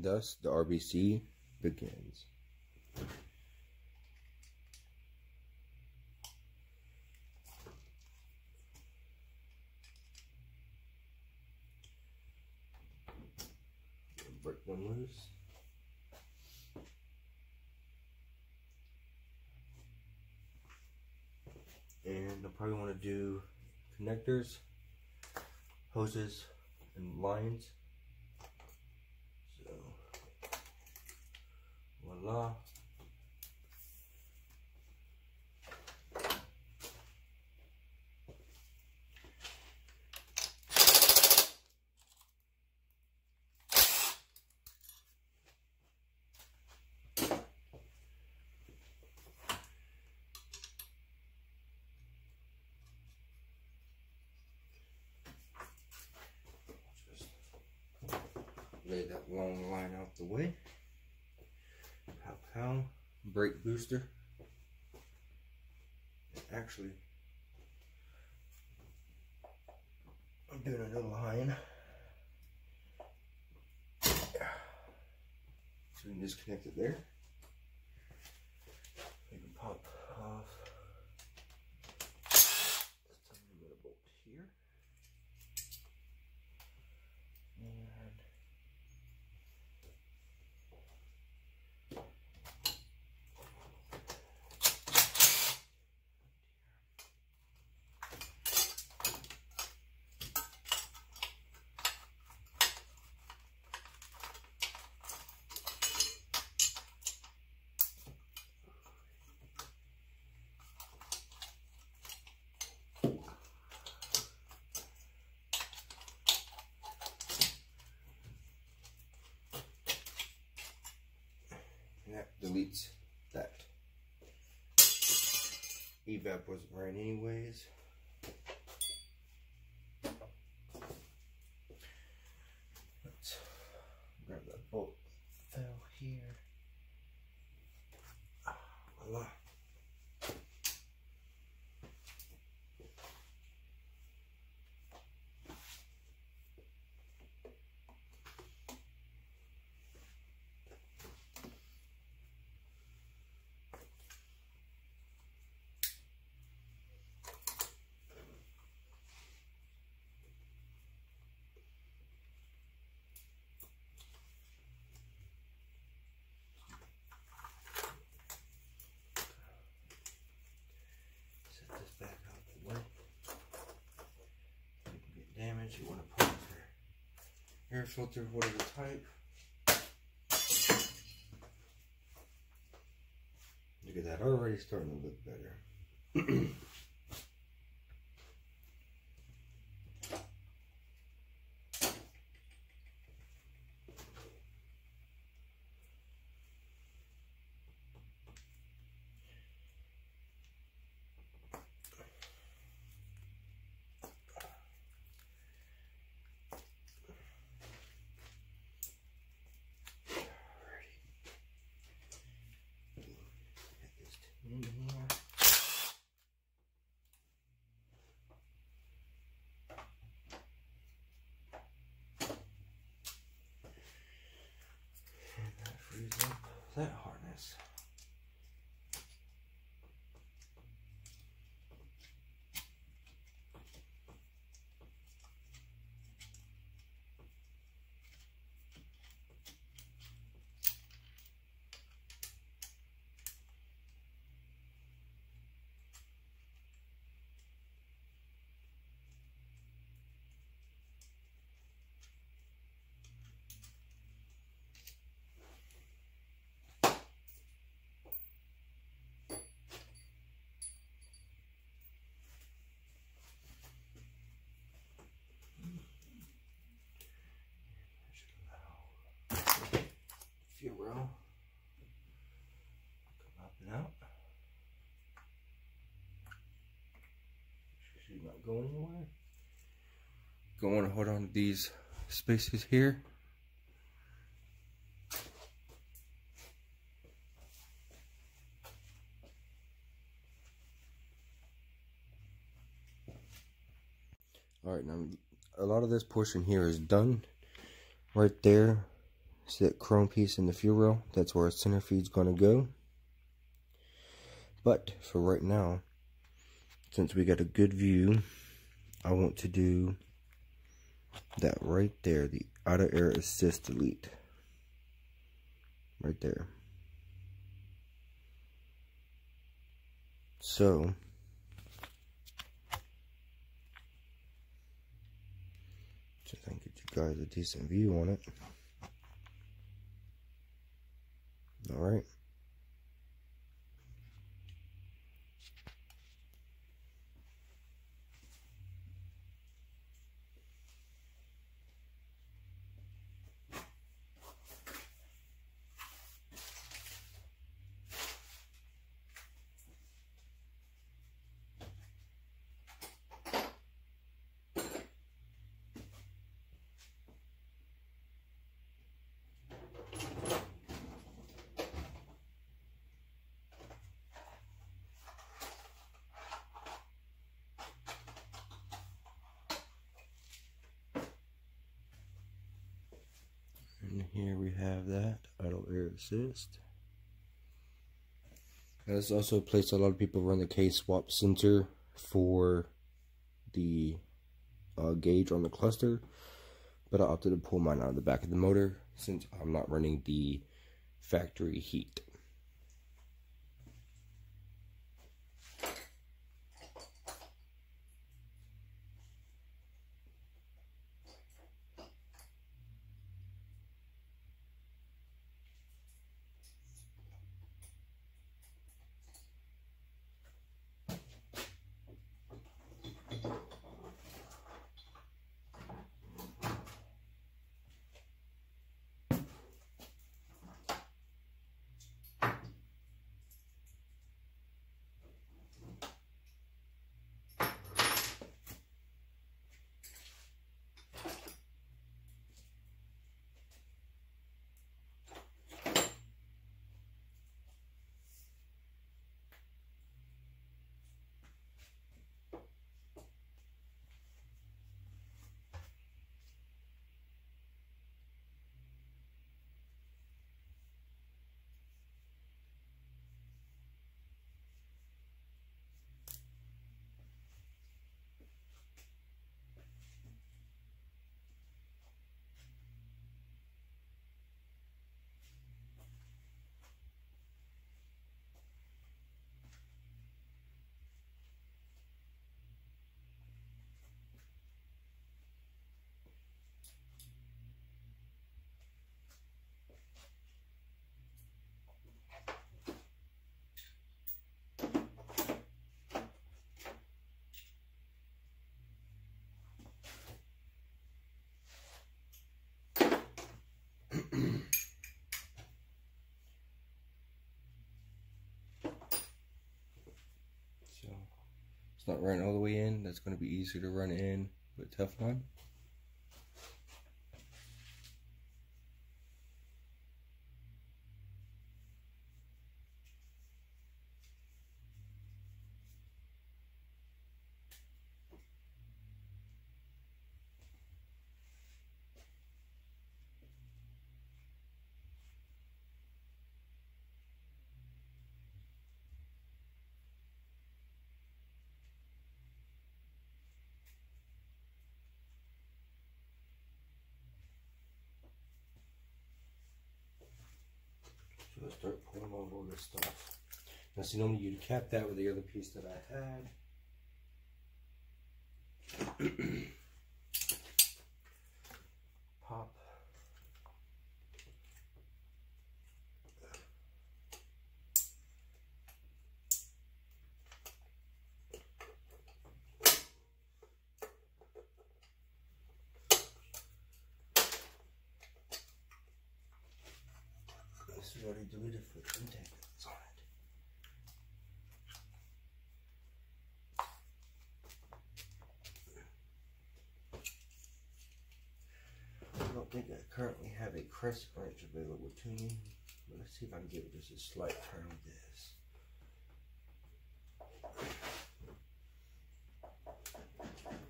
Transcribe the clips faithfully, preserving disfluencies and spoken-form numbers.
And thus the R B C begins. Break them loose. And I'll probably want to do connectors, hoses, and lines. So, voila. Lay that long line out the way. Pow pow. Brake booster. Actually, I'm doing another line. So we can disconnect it there. We can pop off. Let's tell me about a bolt here. And that deletes that. Evap wasn't right anyways. Let's grab that bolt fell here. Ah, voila. Back out the way. You can get damaged. You want to put your air filter, whatever type. Look at that, already starting to look better. In here. And that frees up that harness. Fuel come up and out. She's not going anywhere. Going to hold on to these spaces here. All right, now a lot of this portion here is done right there. See that chrome piece in the fuel rail? That's where our center feed's gonna go. But for right now, since we got a good view, I want to do that right there, the auto air assist delete. Right there. So, just trying to get you guys a decent view on it. Alright. And here we have that auto air assist. That's also a place a lot of people run the K-swap sensor for the uh, gauge on the cluster, but I opted to pull mine out of the back of the motor since I'm not running the factory heat. It's not running all the way in. That's going to be easier to run in with Teflon. So I start pulling off all this stuff. Now, see, normally you'd cap that with the other piece that I had. Pop. This is already deleted for contact that's on it. I don't think I currently have a crest wrench available to me, but let's see if I can give it just a slight turn with this.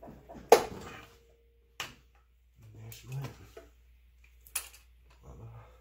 And there she went. Voila.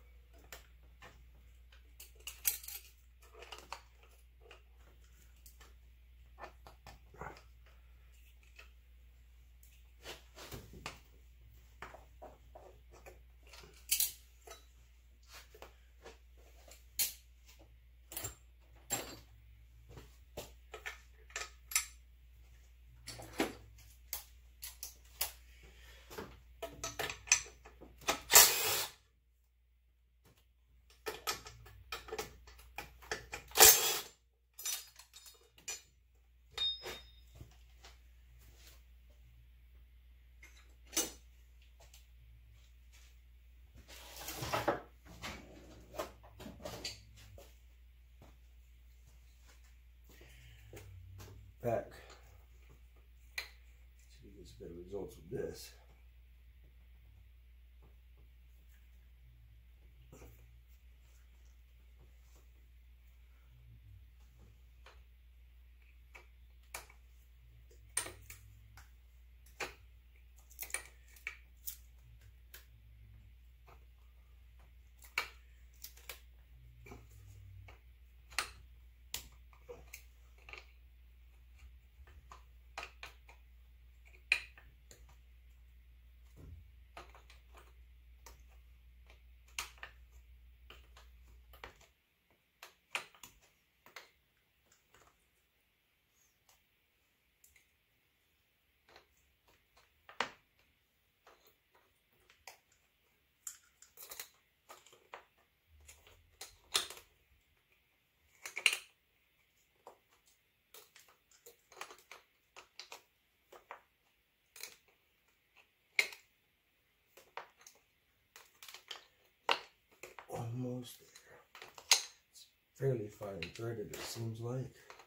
gets better results with this. Almost there. It's fairly fine threaded, it seems like.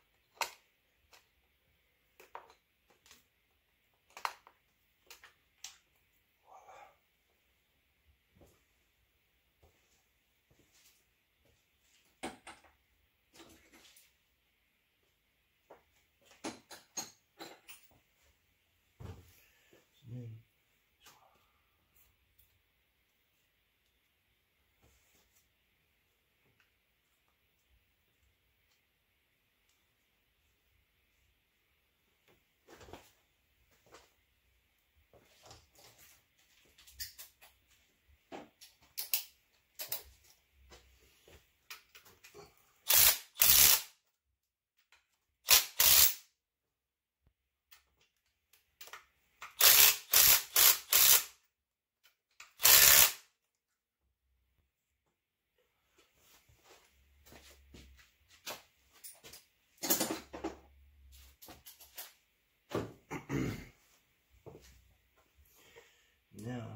Now,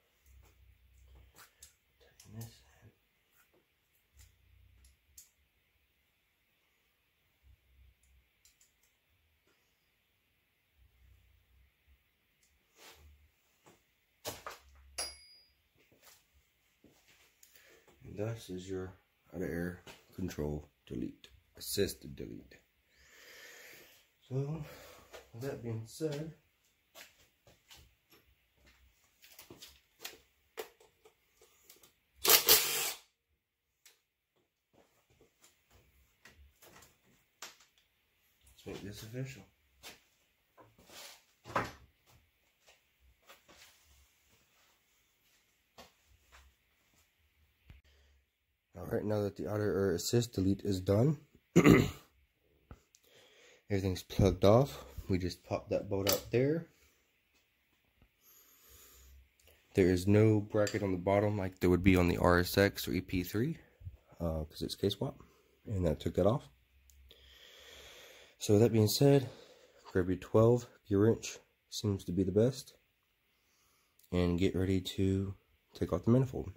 tighten this in. And thus is your out of air control delete, assisted delete. So, with that being said, let's make this official. Alright, now that the outer air assist delete is done, everything's plugged off. We just pop that bolt out there. There is no bracket on the bottom like there would be on the R S X or E P three, because uh, it's K-swap, and that took that off. So that being said, grab your twelve gear wrench, seems to be the best, and get ready to take off the manifold.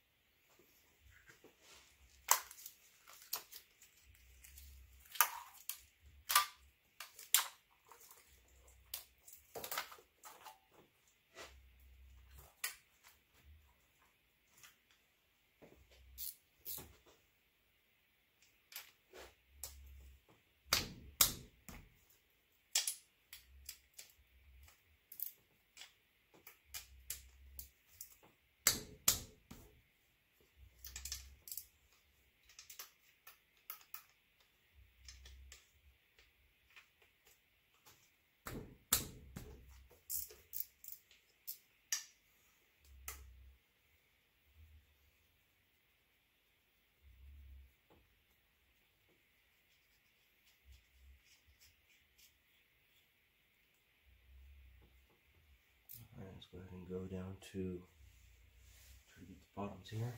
Alright, let's go ahead and go down to try to get the bottoms here.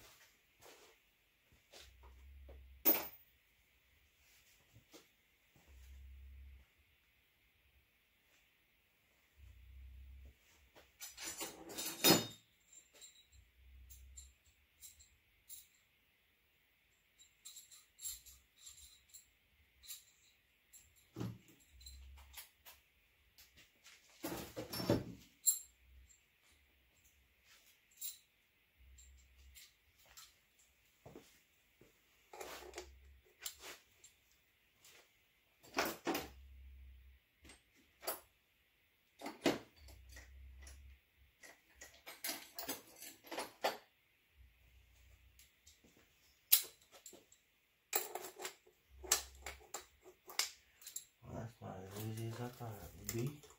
uh, B.